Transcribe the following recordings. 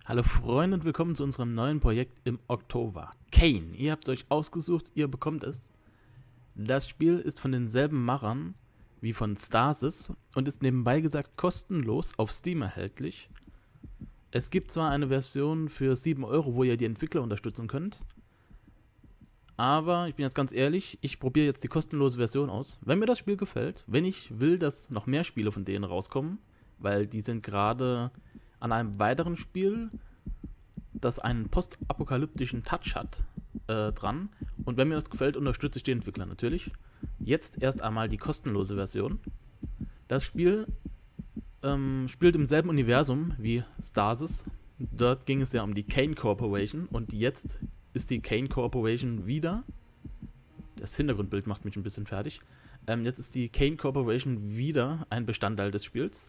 Hallo Freunde und willkommen zu unserem neuen Projekt im Oktober. Kane, ihr habt es euch ausgesucht, ihr bekommt es. Das Spiel ist von denselben Machern wie von Stasis und ist nebenbei gesagt kostenlos auf Steam erhältlich. Es gibt zwar eine Version für 7 Euro, wo ihr die Entwickler unterstützen könnt, aber ich bin jetzt ganz ehrlich, ich probiere jetzt die kostenlose Version aus. Wenn mir das Spiel gefällt, wenn ich will, dass noch mehr Spiele von denen rauskommen, weil die sind gerade an einem weiteren Spiel, das einen postapokalyptischen Touch hat, dran. Und wenn mir das gefällt, unterstütze ich die Entwickler natürlich. Jetzt erst einmal die kostenlose Version. Das Spiel spielt im selben Universum wie Stasis. Dort ging es ja um die Kane Corporation und jetzt ist die Kane Corporation wieder. Das Hintergrundbild macht mich ein bisschen fertig. Jetzt ist die Kane Corporation wieder ein Bestandteil des Spiels.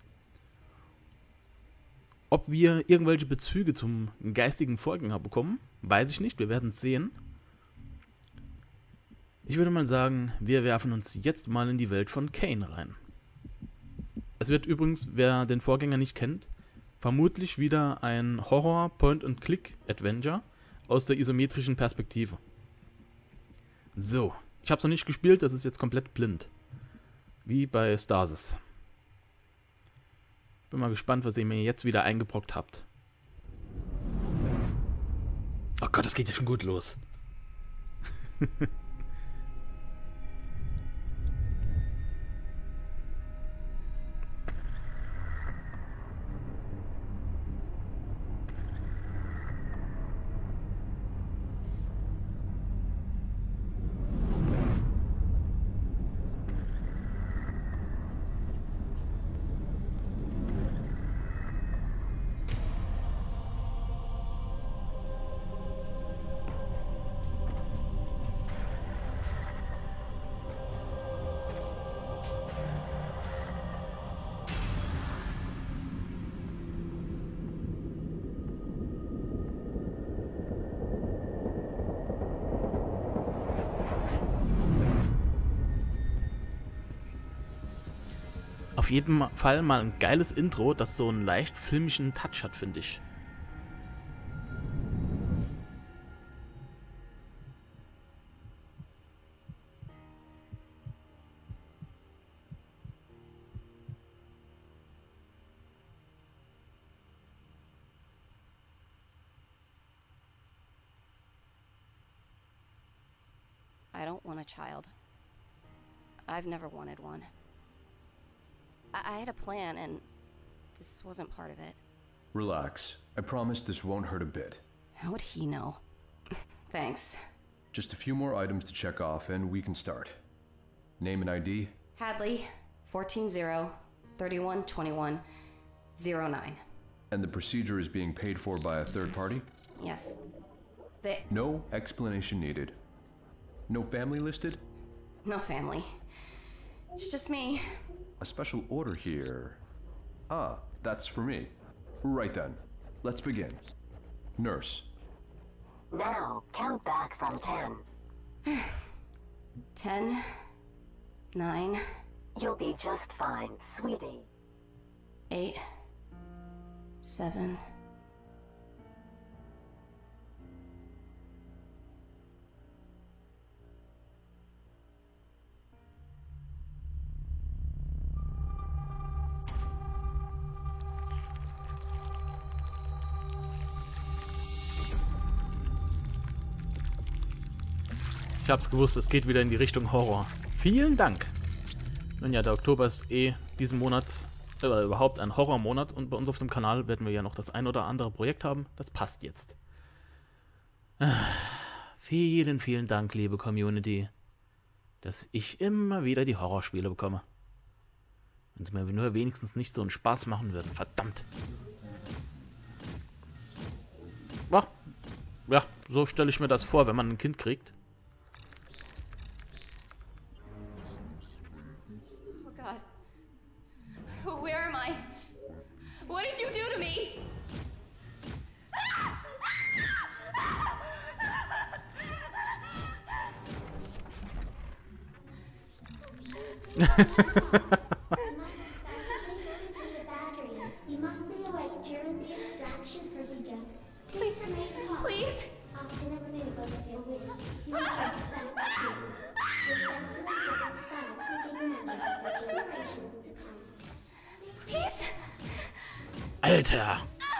Ob wir irgendwelche Bezüge zum geistigen Vorgänger bekommen, weiß ich nicht. Wir werden es sehen. Ich würde mal sagen, wir werfen uns jetzt mal in die Welt von Kane rein. Es wird übrigens, wer den Vorgänger nicht kennt, vermutlich wieder ein Horror-Point-and-Click-Adventure aus der isometrischen Perspektive. So, ich habe es noch nicht gespielt, das ist jetzt komplett blind. Wie bei Stasis. Bin mal gespannt, was ihr mir jetzt wieder eingebrockt habt. Oh Gott, das geht ja schon gut los. Auf jeden Fall mal ein geiles Intro, das so einen leicht filmischen Touch hat, finde ich. I don't want a child. I've never wanted one. I had a plan, and this wasn't part of it. Relax. I promise this won't hurt a bit. How would he know? Thanks. Just a few more items to check off, and we can start. Name and ID? Hadley, 14-0-31-21-09. And the procedure is being paid for by a third party? Yes. No explanation needed. No family listed? No family. It's just me. A special order here. Ah, that's for me. Right then. Let's begin. Nurse. Now, count back from 10. 10, 9, You'll be just fine, sweetie. 8, 7. Ich hab's gewusst, es geht wieder in die Richtung Horror. Vielen Dank. Nun ja, der Oktober ist diesen Monat überhaupt ein Horrormonat und bei uns auf dem Kanal werden wir ja noch das ein oder andere Projekt haben. Das passt jetzt. Vielen, vielen Dank, liebe Community, dass ich immer wieder die Horrorspiele bekomme. Wenn sie mir nur wenigstens nicht so einen Spaß machen würden. Verdammt. Ja, so stelle ich mir das vor, wenn man ein Kind kriegt. Where am I? What did you do to me? You must be awake during the extraction procedure. Alter!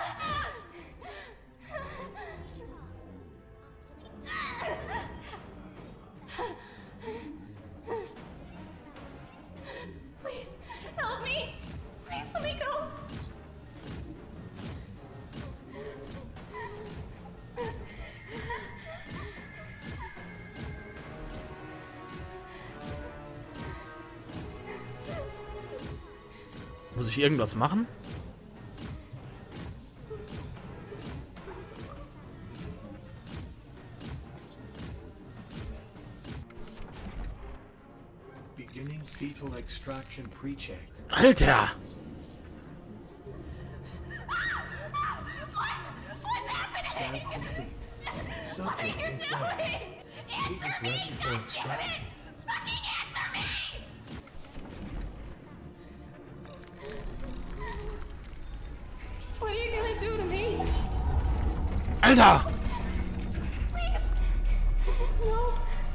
Please, help me. Please let me go. Muss ich irgendwas machen? Beginning fetal extraction pre-check. Alter! Scan complete. Subject in flash. Fetus ready for extraction. What are you gonna do to me? Alter! Please. No.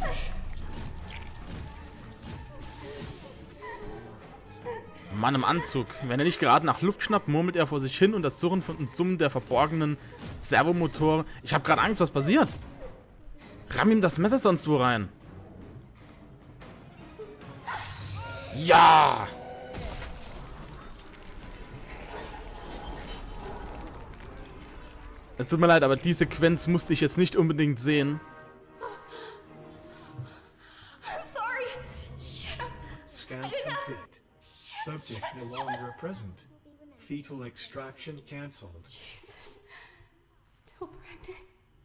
Mann im Anzug. Wenn er nicht gerade nach Luft schnappt, murmelt er vor sich hin und das Surren und Summen der verborgenen Servomotoren. Ich habe gerade Angst, was passiert? Ramm ihm das Messer sonst wo rein. Ja! Es tut mir leid, aber die Sequenz musste ich jetzt nicht unbedingt sehen. I'm sorry. Shit. Scan complete. Subject no longer present. Fetal extraction cancelled. Jesus. Still pregnant.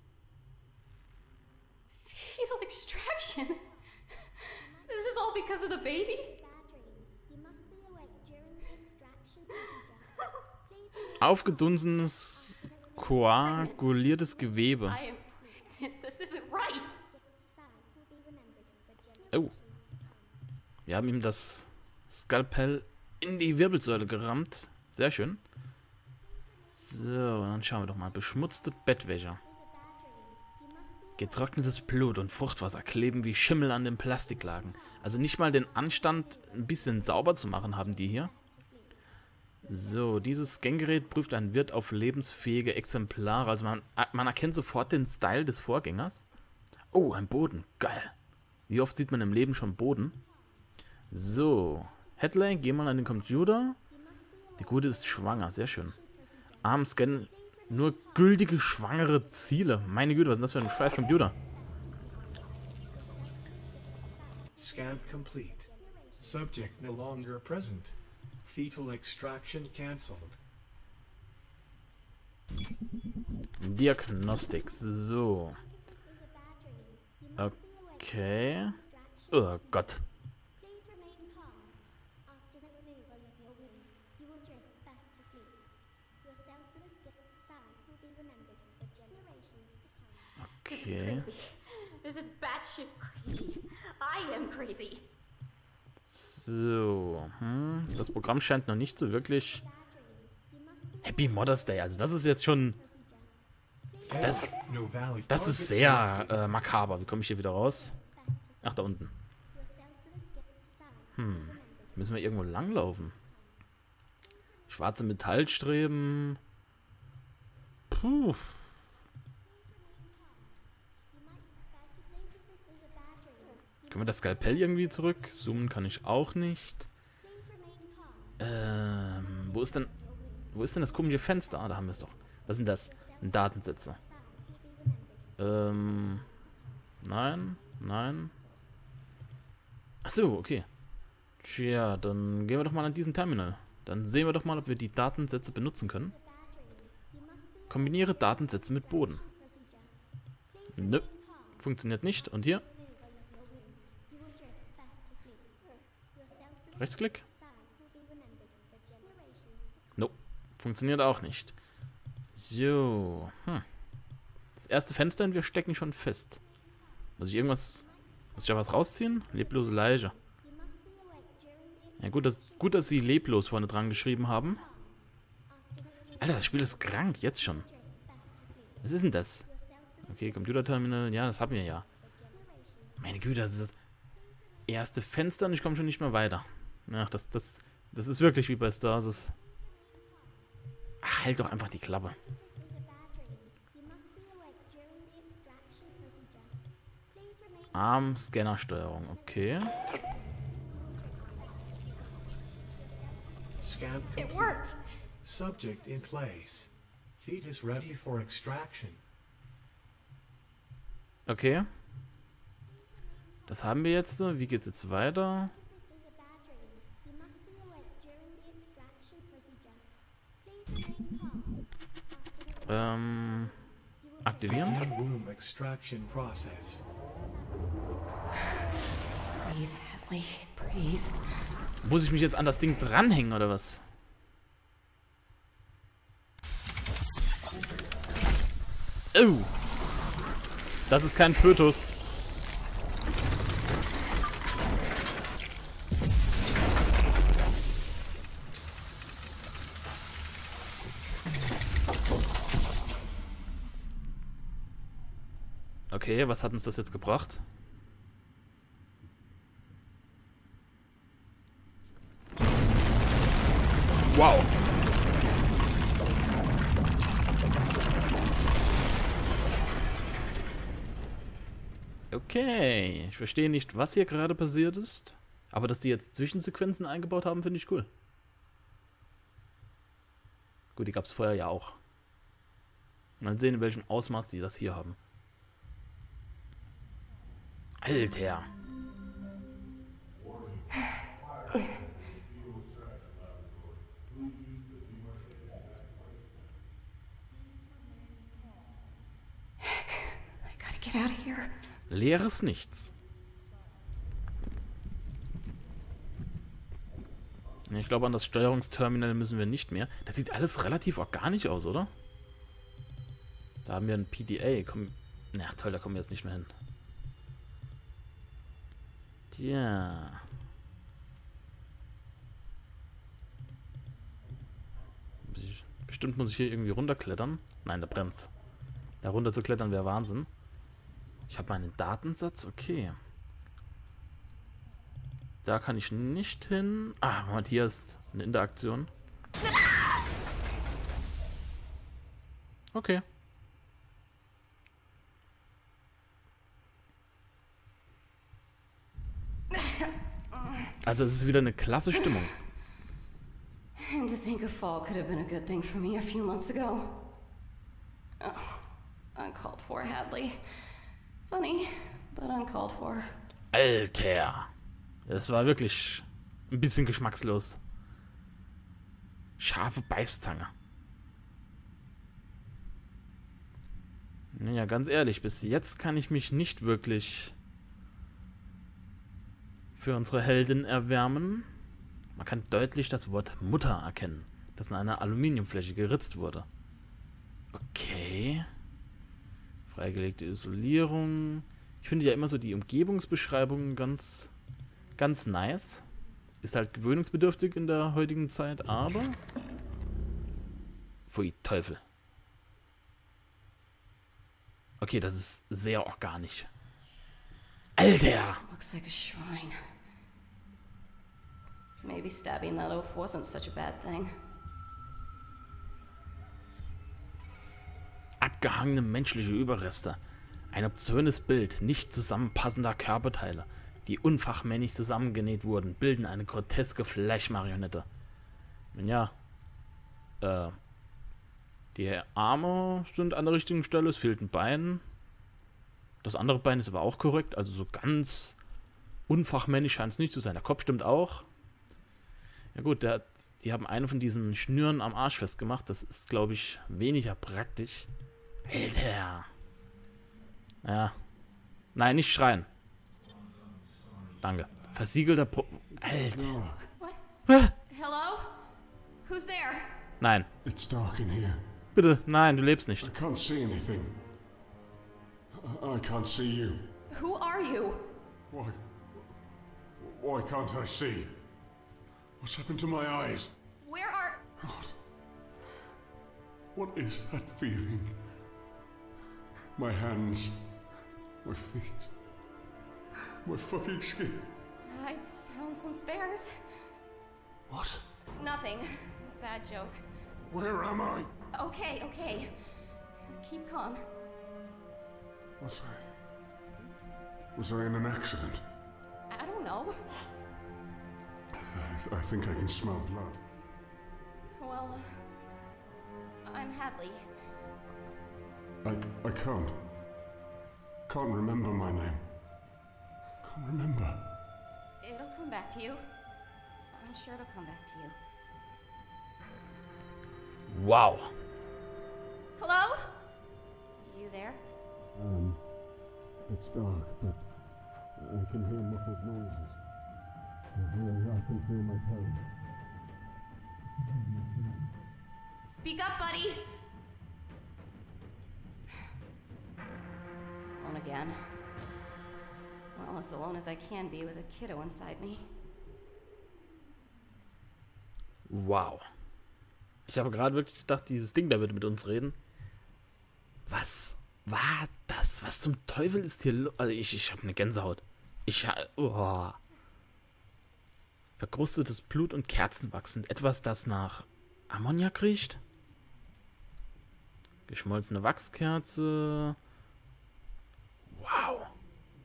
Fetal extraction. This is all because of the baby? You must be awake during the extraction procedure. Please Aufgedunsenes, koaguliertes Gewebe. I am pregnant. This isn't right. science will be remembered for Oh. Wir haben ihm das Skalpell in die Wirbelsäule gerammt. Sehr schön. So, dann schauen wir doch mal. Beschmutzte Bettwäsche. Getrocknetes Blut und Fruchtwasser kleben wie Schimmel an den Plastiklagen. Also nicht mal den Anstand, ein bisschen sauber zu machen, haben die hier. So, dieses Scangerät prüft ein Wirt auf lebensfähige Exemplare. Also man erkennt sofort den Style des Vorgängers. Oh, ein Boden. Geil. Wie oft sieht man im Leben schon Boden? So. Headley, geh mal an den Computer. Die Gute ist schwanger. Sehr schön. Armscan. Nur gültige schwangere Ziele. Meine Güte, was ist das für ein scheiß Computer? Scan complete. Subject no longer present. Fetal extraction cancelled. Diagnostik. So. Okay. Oh Gott. please remain calm. After the removal of your womb, you will drift back to sleep. Your selfless gift to science will be remembered for generations to come. Okay. This is batshit crazy. I am crazy. So. Das Programm scheint noch nicht so wirklich... Happy Mother's Day. Also das ist jetzt schon... Das No valid ist target sehr makaber. Wie komme ich hier wieder raus? Ach, da unten. Müssen wir irgendwo langlaufen? Schwarze Metallstreben. Puh. Können wir das Skalpell irgendwie zurück? Zoomen kann ich auch nicht. Wo ist denn das komische Fenster? Ah, da haben wir es doch. Was sind das? Datensätze. Nein, nein. Ach so, okay. Tja, dann gehen wir doch mal an diesen Terminal. Dann sehen wir doch mal, ob wir die Datensätze benutzen können. Kombiniere Datensätze mit Boden. Nö, funktioniert nicht. Und hier? Rechtsklick? No, funktioniert auch nicht. So, Das erste Fenster und wir stecken schon fest. Muss ich da was rausziehen? Leblose Leiche. Ja, gut, dass sie leblos vorne dran geschrieben haben. Alter, das Spiel ist krank, jetzt schon. Was ist denn das? Okay, Computerterminal, ja, das haben wir ja. Meine Güte, das ist das erste Fenster und ich komme schon nicht mehr weiter. Ach, das ist wirklich wie bei Stasis. Ach, halt doch einfach die Klappe. This was a bad dream. You must be awake during the extraction procedure. Please remain. Arm-Scanner-Steuerung, okay. Scan It complete. worked! Subject in place. Fetus ready for extraction. Okay. Das haben wir jetzt. Wie geht's jetzt weiter? This was a bad dream. You must be awake during the extraction procedure. Please remain calm. Aktivieren. In-womb extraction process. Breathe, Hadley. Breathe. Muss ich mich jetzt an das Ding dranhängen oder was? Oh. Das ist kein Fötus. Okay, was hat uns das jetzt gebracht? Wow. Okay, ich verstehe nicht, was hier gerade passiert ist. Aber dass die jetzt Zwischensequenzen eingebaut haben, finde ich cool. Gut, die gab es vorher ja auch. Mal sehen, in welchem Ausmaß die das hier haben. Alter. I gotta get out of here. Leeres Nichts. Ich glaube, an das Steuerungsterminal müssen wir nicht mehr. Das sieht alles relativ organisch aus, oder? Da haben wir ein PDA. Komm. Na toll, da kommen wir jetzt nicht mehr hin. Tja. Bestimmt muss ich hier irgendwie runterklettern. Nein, da brennt's. Da runter zu klettern wäre Wahnsinn. Ich habe meinen Datensatz, okay. Da kann ich nicht hin. Ah, Moment, hier ist eine Interaktion. Okay. Also es ist wieder eine klasse Stimmung. And to think a fall could have been a good thing for me a few months ago. Oh, uncalled for, Hadley. Funny, but uncalled for. Alter. Das war wirklich ein bisschen geschmackslos. Scharfe Beißzange. Naja, ganz ehrlich, bis jetzt kann ich mich nicht wirklich für unsere Heldin erwärmen. Man kann deutlich das Wort Mutter erkennen, das in einer Aluminiumfläche geritzt wurde. Okay. Freigelegte Isolierung. Ich finde ja immer so die Umgebungsbeschreibungen ganz nice. Ist halt gewöhnungsbedürftig in der heutigen Zeit, aber... Pfui, Teufel. Okay, das ist sehr organisch. Alter! Looks like a shrine. Maybe stabbing that oaf wasn't such a bad thing. Abgehangene menschliche Überreste. Ein obszönes Bild nicht zusammenpassender Körperteile, die unfachmännisch zusammengenäht wurden, bilden eine groteske Fleischmarionette. Ja, die Arme sind an der richtigen Stelle, es fehlt ein Bein. Das andere Bein ist aber auch korrekt, also so ganz unfachmännisch scheint es nicht zu sein. Der Kopf stimmt auch. Ja gut, die haben eine von diesen Schnüren am Arsch festgemacht. Das ist, glaube ich, weniger praktisch. Alter. Ja. Nein, nicht schreien. Danke. Versiegelter Alter. What? Hello? Who's there? Nein. It's dark in here. Bitte, nein, du lebst nicht. I can't see anything. I can't see you. Who are you? Why can't I see? What's happened to my eyes? Where are... What is that feeling? My hands, my feet, my fucking skin. I found some spares. What? Nothing. Bad joke. Where am I? Okay, okay. Keep calm. Was I in an accident? I don't know. I think I can smell blood. Well, I'm Hadley. I can't. Can't remember my name. Can't remember. It'll come back to you. I'm sure it'll come back to you. Wow. Hello? You there? It's dark, but I can hear muffled noises. I can feel my toes. Speak up, buddy! Alone again. Well, as alone as I can be with a kiddo inside me. Wow. Ich habe gerade wirklich gedacht, dieses Ding da würde mit uns reden. Was war das? Was zum Teufel ist hier los? Also ich habe eine Gänsehaut. Oh. Verkrustetes Blut und Kerzenwachs und etwas, das nach Ammoniak riecht. Geschmolzene Wachskerze. Wow.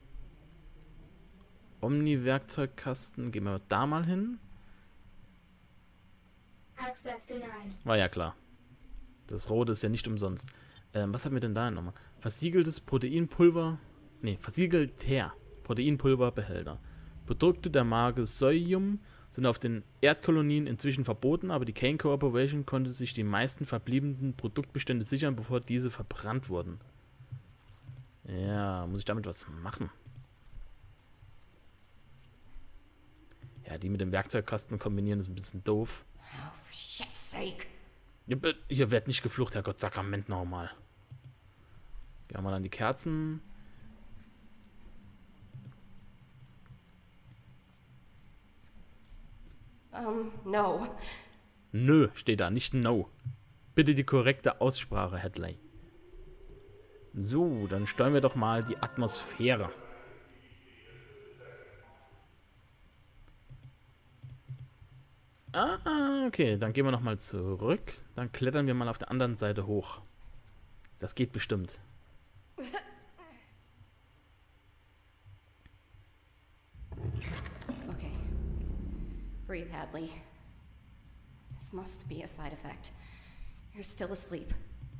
Omni-Werkzeugkasten. Gehen wir da mal hin. Access denied. War ja klar. Das Rote ist ja nicht umsonst. Was haben wir denn da nochmal? Versiegeltes Proteinpulver. Ne, versiegelter Proteinpulverbehälter. Produkte der Marke Soyum sind auf den Erdkolonien inzwischen verboten, aber die Kane Corporation konnte sich die meisten verbliebenen Produktbestände sichern, bevor diese verbrannt wurden. Ja, muss ich damit was machen? Ja, die mit dem Werkzeugkasten kombinieren ist ein bisschen doof. Oh, for shit's sake. Hier wird nicht geflucht, Herrgott, Sakrament nochmal. Gehen wir mal an die Kerzen. No. Nö, steht da, nicht no. Bitte die korrekte Aussprache, Hadley. So, dann steuern wir doch mal die Atmosphäre. Ah, okay, dann gehen wir nochmal zurück. Dann klettern wir mal auf der anderen Seite hoch. Das geht bestimmt. Okay. Breathe, Hadley. This must be a side effect. You're still asleep.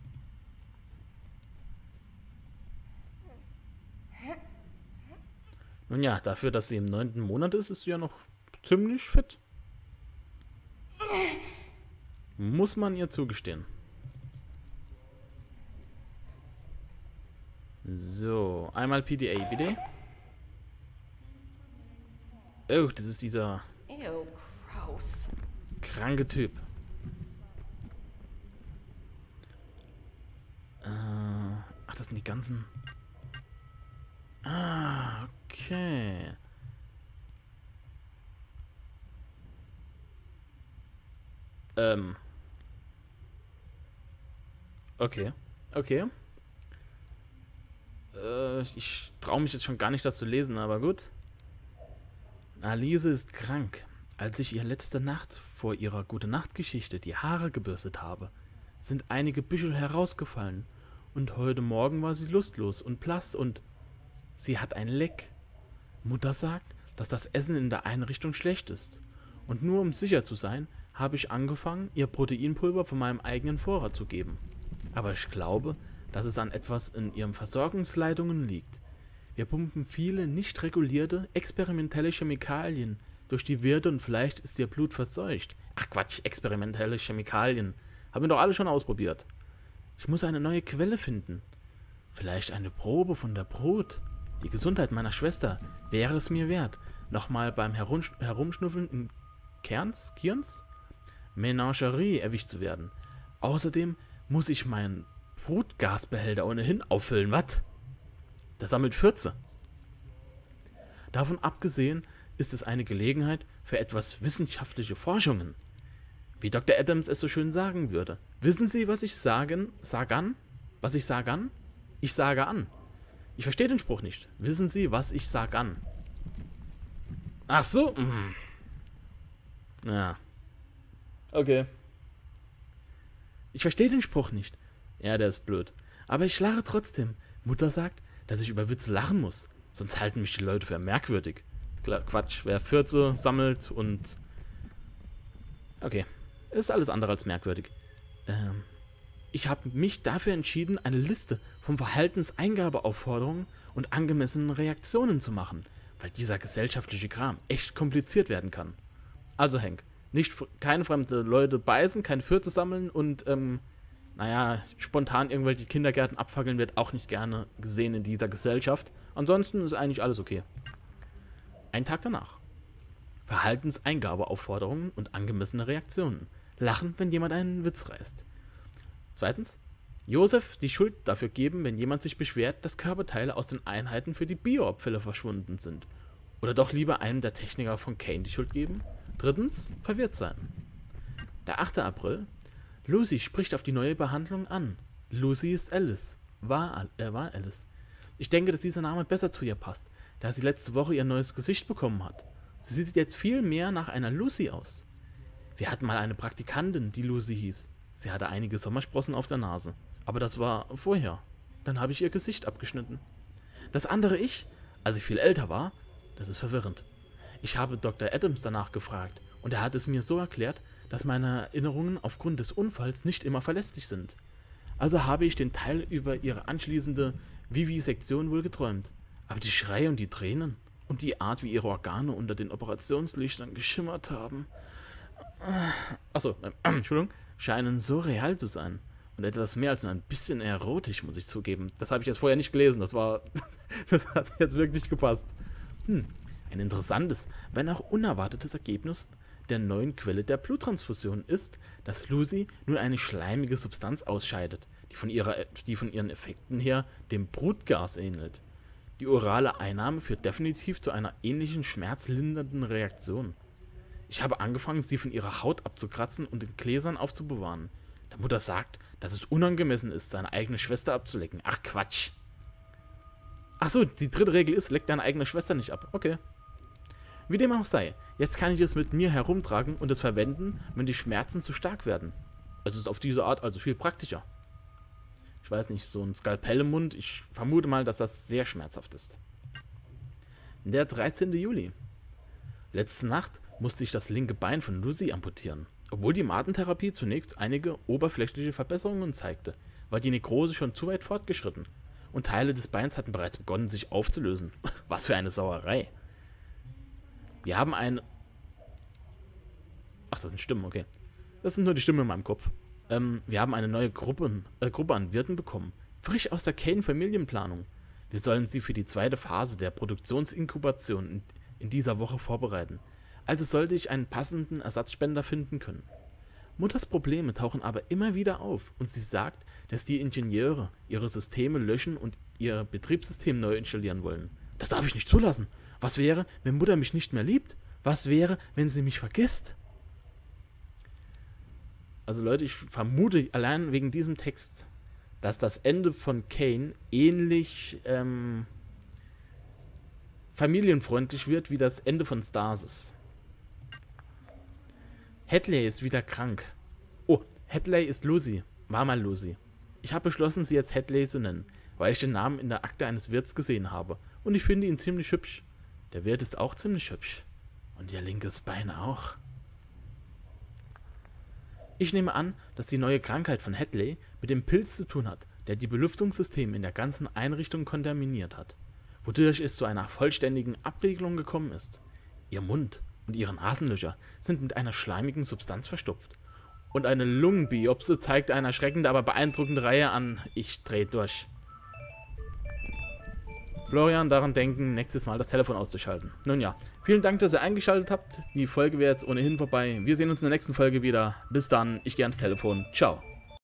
Nun ja, dafür, dass sie im 9. Monat ist, ist sie ja noch ziemlich fit. Muss man ihr zugestehen. So, einmal PDA, bitte. Oh, das ist dieser Ew, gross. kranke Typ. Ach, das sind die ganzen... Ah, okay. Okay. Okay. Ich traue mich jetzt schon gar nicht, das zu lesen, aber gut. Alice ist krank. Als ich ihr letzte Nacht vor ihrer Gute-Nacht-Geschichte die Haare gebürstet habe, sind einige Büschel herausgefallen. Und heute Morgen war sie lustlos und blass und sie hat ein Leck. Mutter sagt, dass das Essen in der Einrichtung schlecht ist. Und nur um sicher zu sein, habe ich angefangen, ihr Proteinpulver von meinem eigenen Vorrat zu geben. Aber ich glaube, dass es an etwas in ihren Versorgungsleitungen liegt. Wir pumpen viele nicht regulierte, experimentelle Chemikalien durch die Wirte und vielleicht ist ihr Blut verseucht. Ach Quatsch, experimentelle Chemikalien. Haben wir doch alle schon ausprobiert. Ich muss eine neue Quelle finden. Vielleicht eine Probe von der Brut. Die Gesundheit meiner Schwester wäre es mir wert, nochmal beim Herumschnüffeln in Kirns Menagerie erwischt zu werden. Außerdem muss ich meinen Brutgasbehälter ohnehin auffüllen. Was? Das sammelt Fürze. Davon abgesehen ist es eine Gelegenheit für etwas wissenschaftliche Forschungen. Wie Dr. Adams es so schön sagen würde. Wissen Sie, was ich sagen? Was ich sage an? Ich sage an. Ich verstehe den Spruch nicht. Wissen Sie, was ich sage an? Ach so. Ja. Okay. Ich verstehe den Spruch nicht. Ja, der ist blöd. Aber ich lache trotzdem. Mutter sagt, dass ich über Witze lachen muss. Sonst halten mich die Leute für merkwürdig. Quatsch, wer Fürze sammelt und... Okay, ist alles andere als merkwürdig. Ich habe mich dafür entschieden, eine Liste von Verhaltenseingabeaufforderungen und angemessenen Reaktionen zu machen, weil dieser gesellschaftliche Kram echt kompliziert werden kann. Also Hank, keine fremde Leute beißen, keine Fürze sammeln und, spontan irgendwelche Kindergärten abfackeln wird auch nicht gerne gesehen in dieser Gesellschaft. Ansonsten ist eigentlich alles okay. Ein Tag danach. Verhaltenseingabeaufforderungen und angemessene Reaktionen. Lachen, wenn jemand einen Witz reißt. Zweitens. Josef die Schuld dafür geben, wenn jemand sich beschwert, dass Körperteile aus den Einheiten für die Bioabfälle verschwunden sind. Oder doch lieber einem der Techniker von Kane die Schuld geben. Drittens. Verwirrt sein. Der 8. April. Lucy spricht auf die neue Behandlung an. Lucy ist Alice. War Alice. Ich denke, dass dieser Name besser zu ihr passt, da sie letzte Woche ihr neues Gesicht bekommen hat. Sie sieht jetzt viel mehr nach einer Lucy aus. Wir hatten mal eine Praktikantin, die Lucy hieß. Sie hatte einige Sommersprossen auf der Nase. Aber das war vorher. Dann habe ich ihr Gesicht abgeschnitten. Das andere Ich, als ich viel älter war, das ist verwirrend. Ich habe Dr. Adams danach gefragt und er hat es mir so erklärt, dass meine Erinnerungen aufgrund des Unfalls nicht immer verlässlich sind. Also habe ich den Teil über ihre anschließende Vivisektion wohl geträumt. Aber die Schreie und die Tränen und die Art, wie ihre Organe unter den Operationslichtern geschimmert haben, Entschuldigung, scheinen so real zu sein. Und etwas mehr als nur ein bisschen erotisch, muss ich zugeben. Das habe ich jetzt vorher nicht gelesen. Das hat jetzt wirklich gepasst. Ein interessantes, wenn auch unerwartetes Ergebnis der neuen Quelle der Bluttransfusion ist, dass Lucy nun eine schleimige Substanz ausscheidet, die von ihren Effekten her dem Brutgas ähnelt. Die orale Einnahme führt definitiv zu einer ähnlichen schmerzlindernden Reaktion. Ich habe angefangen, sie von ihrer Haut abzukratzen und in Gläsern aufzubewahren. Da Mutter sagt, dass es unangemessen ist, seine eigene Schwester abzulecken. Ach Quatsch. Ach so, die dritte Regel ist, leck deine eigene Schwester nicht ab. Okay. Wie dem auch sei, jetzt kann ich es mit mir herumtragen und es verwenden, wenn die Schmerzen zu stark werden. Also ist auf diese Art also viel praktischer. Ich weiß nicht, so ein Skalpell im Mund, ich vermute mal, dass das sehr schmerzhaft ist. Der 13. Juli. Letzte Nacht musste ich das linke Bein von Lucy amputieren. Obwohl die Martentherapie zunächst einige oberflächliche Verbesserungen zeigte, war die Nekrose schon zu weit fortgeschritten und Teile des Beins hatten bereits begonnen, sich aufzulösen. Was für eine Sauerei. Wir haben eine... Ach, das sind Stimmen, okay. Das sind nur die Stimmen in meinem Kopf. Wir haben eine neue Gruppe an Wirten bekommen. Frisch aus der Kane-Familienplanung. Wir sollen sie für die zweite Phase der Produktionsinkubation in dieser Woche vorbereiten. Also sollte ich einen passenden Ersatzspender finden können. Mutters Probleme tauchen aber immer wieder auf und sie sagt, dass die Ingenieure ihre Systeme löschen und ihr Betriebssystem neu installieren wollen. Das darf ich nicht zulassen. Was wäre, wenn Mutter mich nicht mehr liebt? Was wäre, wenn sie mich vergisst? Also Leute, ich vermute allein wegen diesem Text, dass das Ende von Kane ähnlich familienfreundlich wird wie das Ende von Stasis. Hadley ist wieder krank. Oh, Hadley ist Lucy. War mal Lucy. Ich habe beschlossen, sie jetzt Hadley zu nennen, weil ich den Namen in der Akte eines Wirts gesehen habe. Und ich finde ihn ziemlich hübsch. Der Wirt ist auch ziemlich hübsch. Und ihr linkes Bein auch. Ich nehme an, dass die neue Krankheit von Hadley mit dem Pilz zu tun hat, der die Belüftungssysteme in der ganzen Einrichtung kontaminiert hat, wodurch es zu einer vollständigen Abregelung gekommen ist. Ihr Mund und ihre Nasenlöcher sind mit einer schleimigen Substanz verstopft. Und eine Lungenbiopsie zeigt eine erschreckende, aber beeindruckende Reihe an. Ich drehe durch. Florian, daran denken, nächstes Mal das Telefon auszuschalten. Nun ja, vielen Dank, dass ihr eingeschaltet habt. Die Folge wäre jetzt ohnehin vorbei. Wir sehen uns in der nächsten Folge wieder. Bis dann, ich gehe ans Telefon. Ciao.